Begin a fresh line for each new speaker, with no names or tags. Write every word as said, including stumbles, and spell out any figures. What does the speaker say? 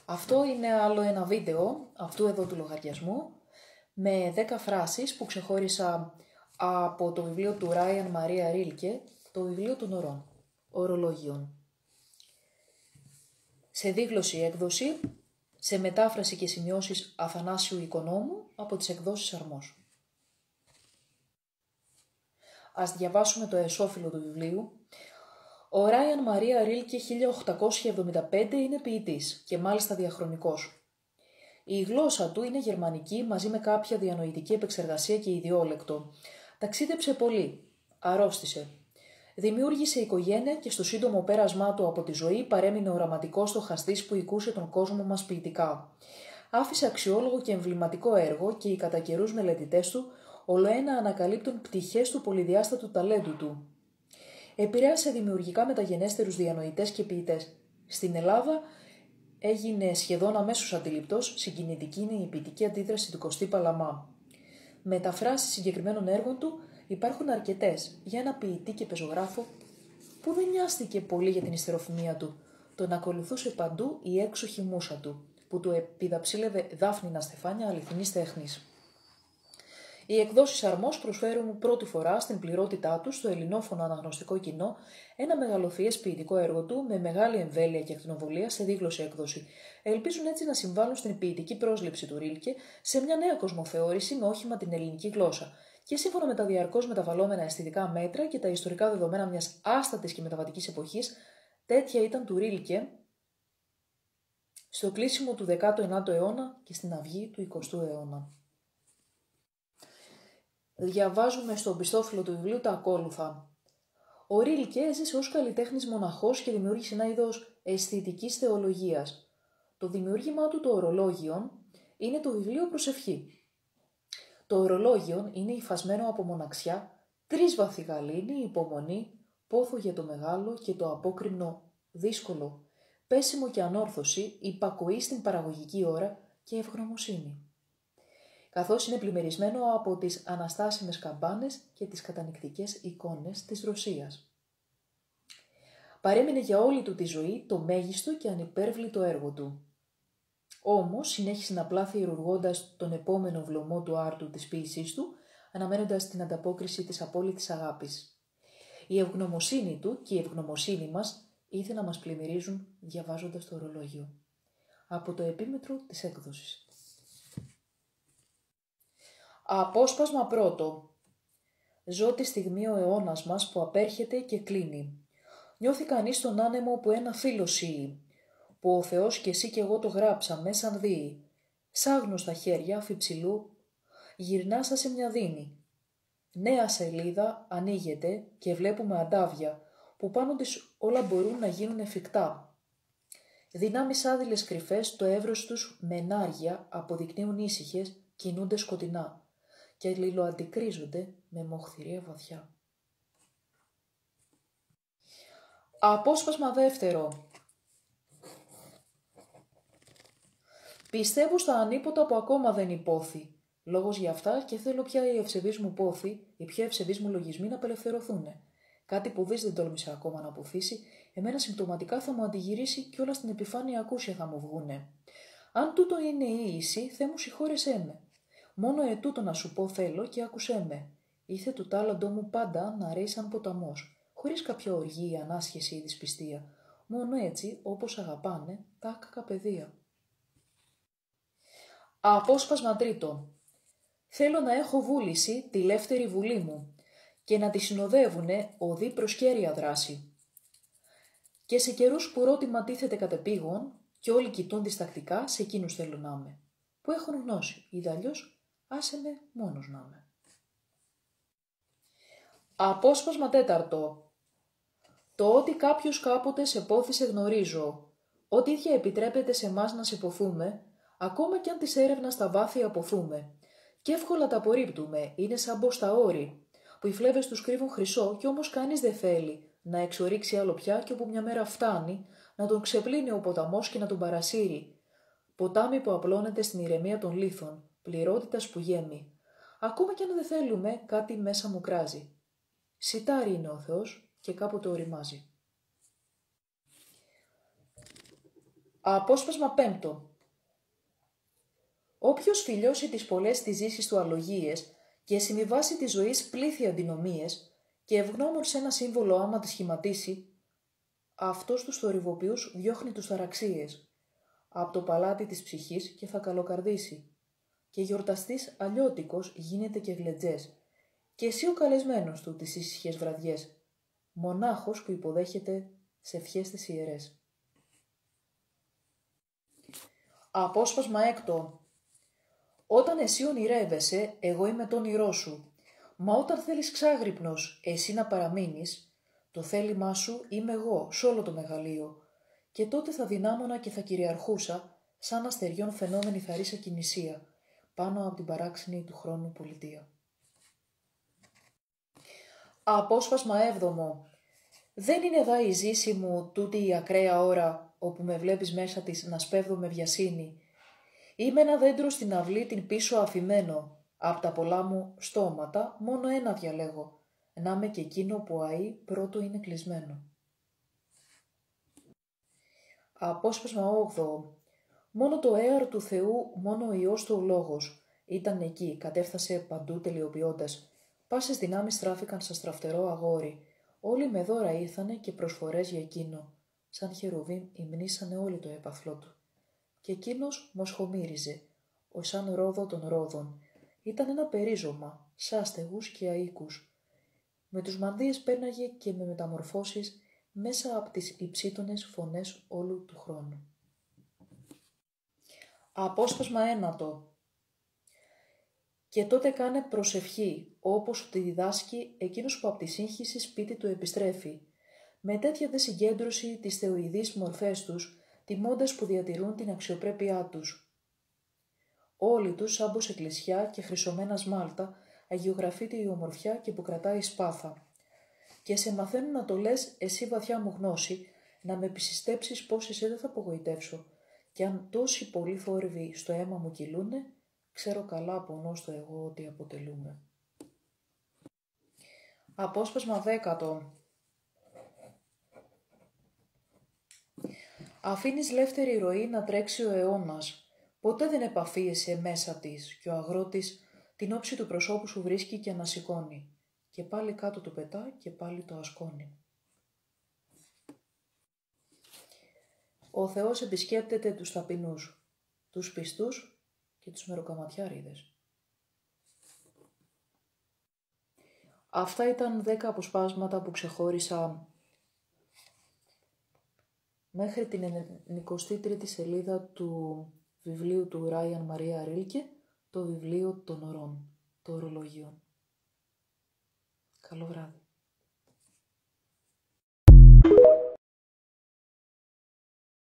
Αυτό είναι άλλο ένα βίντεο αυτού εδώ του λογαριασμού με δέκα φράσεις που ξεχώρισα από το βιβλίο του Ράιαν Μαρία Ρίλκε, το βιβλίο των ωρών, ορολόγιων. Σε δίγλωση έκδοση, σε μετάφραση και σημειώσεις Αθανάσιου Οικονόμου από τις εκδόσεις Αρμός. Ας διαβάσουμε το εσώφυλλο του βιβλίου. Ο Ράιαν Μαρία Ρίλκε χίλια οκτακόσια εβδομήντα πέντε είναι ποιητής και μάλιστα διαχρονικός. Η γλώσσα του είναι γερμανική μαζί με κάποια διανοητική επεξεργασία και ιδιόλεκτο. Ταξίδεψε πολύ. Αρρώστησε. Δημιούργησε οικογένεια και στο σύντομο πέρασμά του από τη ζωή παρέμεινε οραματικός στοχαστής που οικούσε τον κόσμο μας ποιητικά. Άφησε αξιόλογο και εμβληματικό έργο και οι κατά καιρούς μελετητές του ολοένα ανακαλύπτουν πτυχές του πολυδιάστατου ταλέντου του. Επηρέασε δημιουργικά μεταγενέστερους διανοητές και ποιητές. Στην Ελλάδα έγινε σχεδόν αμέσως αντιληπτός, συγκινητική είναι η ποιητική αντίδραση του Κωστή Παλαμά. Μεταφράσεις συγκεκριμένων έργων του υπάρχουν αρκετές για ένα ποιητή και πεζογράφο που δεν νοιάστηκε πολύ για την ιστεροφημία του. Τον ακολουθούσε παντού η έξοχη μούσα του, που του επιδαψίλευε δάφνινα στεφάνια αληθινής τέχνης. Οι εκδόσεις Αρμός προσφέρουν πρώτη φορά στην πληρότητά του στο ελληνόφωνο αναγνωστικό κοινό ένα μεγαλοφυές ποιητικό έργο του με μεγάλη εμβέλεια και ακτινοβολία σε δίγλωση έκδοση. Ελπίζουν έτσι να συμβάλλουν στην ποιητική πρόσληψη του Ρίλκε σε μια νέα κοσμοθεώρηση με όχημα την ελληνική γλώσσα. Και σύμφωνα με τα διαρκώς μεταβαλλόμενα αισθητικά μέτρα και τα ιστορικά δεδομένα μιας άστατης και μεταβατικής εποχής, τέτοια ήταν του Ρίλκε στο κλείσιμο του δέκατου ενάτου αιώνα και στην αυγή του εικοστού αιώνα. Διαβάζουμε στο πιστόφυλλο του βιβλίου τα ακόλουθα. Ο Ρίλκε έζησε ως καλλιτέχνης μοναχός και δημιούργησε ένα είδος αισθητικής θεολογίας. Το δημιούργημά του το ορολόγιον είναι το βιβλίο προσευχή. Το ορολόγιον είναι υφασμένο από μοναξιά, τρίσβαθη γαλήνη, υπομονή, πόθο για το μεγάλο και το απόκριμνο δύσκολο, πέσιμο και ανόρθωση, υπακοή στην παραγωγική ώρα και ευγνωμοσύνη. Καθώς είναι πλημμυρισμένο από τις αναστάσιμες καμπάνες και τις κατανυκτικές εικόνες της Ρωσίας. Παρέμεινε για όλη του τη ζωή το μέγιστο και ανυπέρβλητο έργο του. Όμως συνέχισε να πλάθει ιρουργώντας τον επόμενο βλωμό του άρτου της ποίησής του, αναμένοντας την ανταπόκριση της απόλυτης αγάπης. Η ευγνωμοσύνη του και η ευγνωμοσύνη μας ήρθε να μας πλημμυρίζουν διαβάζοντας το ορολόγιο. Από το επίμετρο της έκδοσης. Απόσπασμα πρώτο. Ζω τη στιγμή ο αιώνας μας που απέρχεται και κλείνει. Νιώθει κανείς τον άνεμο που ένα φίλο σύει, που ο Θεός και εσύ και εγώ το γράψαμε σαν δίη. Σάγνω στα χέρια αφιψηλού, γυρνά σαν σε μια δίνη. Νέα σελίδα ανοίγεται και βλέπουμε αντάβια, που πάνω της όλα μπορούν να γίνουν εφικτά. Δυνάμεις άδειλες κρυφές, το εύρος τους μενάρια αποδεικνύουν ήσυχες, κινούνται σκοτεινά και αλληλοαντικρίζονται με μοχθηρία βαθιά. Απόσπασμα δεύτερο. Πιστεύω στα ανίποτα που ακόμα δεν υπόθη. Λόγος για αυτά και θέλω πια οι ευσεβείς μου πόθη, οι πιο ευσεβείς μου λογισμοί να απελευθερωθούν. Κάτι που δεις δεν τόλμησε ακόμα να αποθήσει, εμένα συμπτωματικά θα μου αντιγυρίσει και όλα στην επιφάνεια ακούσια θα μου βγούνε. Αν τούτο είναι η ίση, Θεέ μου συγχώρεσέ με. Μόνο ετούτο να σου πω θέλω και άκουσέ με. Ήθε του τάλαντό μου πάντα να ρέει σαν ποταμός, χωρίς κάποια οργή ή ανάσχεση ή δυσπιστία. Μόνο έτσι, όπως αγαπάνε, τα άκακα παιδεία. Απόσπασμα τρίτο. Θέλω να έχω βούληση τη λεύτερη βουλή μου και να τη συνοδεύουνε οδοί προς κέρια δράση. Και σε καιρούς που ρώτημα τίθεται κατεπήγον και όλοι κοιτούν διστακτικά, σε εκείνους θέλω να είμαι, που έχουν γνώση, ή αλλιώς άσε με μόνος να είμαι. Απόσπασμα τέταρτο. Το ότι κάποιος κάποτε σε πόθησε γνωρίζω, ότι ίδια επιτρέπεται σε μας να σε ποθούμε, ακόμα κι αν της έρευνας στα βάθη αποθούμε. Και εύκολα τα απορρίπτουμε, είναι σαν πως τα όρη, που οι φλέβες τους κρύβουν χρυσό κι όμως κανείς δεν θέλει να εξορίξει άλλο πια και όπου μια μέρα φτάνει να τον ξεπλύνει ο ποταμός και να τον παρασύρει. Ποτάμι που απλώνεται στην ηρεμία των λίθων, πληρότητας που γέμει. Ακόμα κι αν δεν θέλουμε, κάτι μέσα μου κράζει. Σιτάρι είναι ο Θεός και κάποτε οριμάζει. Απόσπασμα πέμπτο. Όποιος φιλιώσει τις πολλές της ζήσης του αλογίες και συμβιβάσει της ζωής πλήθη αντινομίες και ευγνώμων σε ένα σύμβολο άμα τη σχηματίσει, αυτός τους θορυβοποιούς διώχνει τους ταραξίες από το παλάτι της ψυχής και θα καλοκαρδίσει. Και γιορταστής αλλιώτικος γίνεται και γλεντζές, και εσύ ο καλεσμένος του τις ήσυχες βραδιές, μονάχος που υποδέχεται σε ευχές τις ιερές. Απόσπασμα έκτο. Όταν εσύ ονειρεύεσαι, εγώ είμαι το όνειρό σου, μα όταν θέλεις ξάγρυπνος εσύ να παραμείνεις, το θέλημά σου είμαι εγώ σ' όλο το μεγαλείο, και τότε θα δυνάμωνα και θα κυριαρχούσα, σαν αστεριών φαινόμενη θαρήσα κινησία, πάνω από την παράξενη του χρόνου πολιτεία. Απόσπασμα έβδομο. Δεν είναι δά η ζήση μου τούτη η ακραία ώρα, όπου με βλέπεις μέσα της να σπέβδω με βιασύνη. Είμαι ένα δέντρο στην αυλή την πίσω αφημένο, απ' τα πολλά μου στόματα μόνο ένα διαλέγω, να είμαι και εκείνο που αεί πρώτο είναι κλεισμένο. Απόσπασμα όγδοο. Μόνο το έαρ του Θεού, μόνο ο Υιός του ο Λόγος, ήταν εκεί, κατέφθασε παντού τελειοποιώντας. Πάσες δυνάμεις στράφηκαν σαν στραφτερό αγόρι. Όλοι με δώρα ήρθανε και προσφορές για εκείνο. Σαν χερουβίμ υμνήσανε όλοι το έπαθλό του. Και εκείνος μοσχομύριζε, ο σαν ρόδο των ρόδων. Ήταν ένα περίζωμα, σαν αστεγούς και αΐκους. Με τους μανδύες πέναγε και με μεταμορφώσεις μέσα από τις υψίτονες φωνές όλου του χρόνου. Απόσπασμα ένατο. Και τότε κάνε προσευχή, όπως σου τη διδάσκει εκείνος που από τη σύγχυση σπίτι του επιστρέφει. Με τέτοια δε συγκέντρωση τις θεοειδείς μορφές τους, τιμώντας που διατηρούν την αξιοπρέπειά τους. Όλοι τους σαν πως εκκλησιά και χρυσωμένα σμάλτα, αγιογραφείται η ομορφιά και που κρατάει σπάθα. Και σε μαθαίνουν να το λες εσύ βαθιά μου γνώση, να με επισυστέψεις πως εσέ δεν θα απογοητεύσω. Και αν τόσοι πολλοί θόρυβοι στο αίμα μου κυλούνε, ξέρω καλά πονώ στο εγώ ότι αποτελούμε. Απόσπασμα δέκατο. Αφήνεις λεύτερη ροή να τρέξει ο αιώνας. Ποτέ δεν επαφίεσαι μέσα της και ο αγρότης την όψη του προσώπου σου βρίσκει και ανασηκώνει. Και πάλι κάτω του πετά και πάλι το ασκώνει. Ο Θεός επισκέπτεται τους ταπεινούς, τους πιστούς και τους μεροκαματιάριδες. Αυτά ήταν δέκα αποσπάσματα που ξεχώρισα μέχρι την ενενηκοστή τρίτη σελίδα του βιβλίου του Ράιαν Μαρία Ρίλκε, το βιβλίο των ωρών, το ορολόγιο. Καλό βράδυ.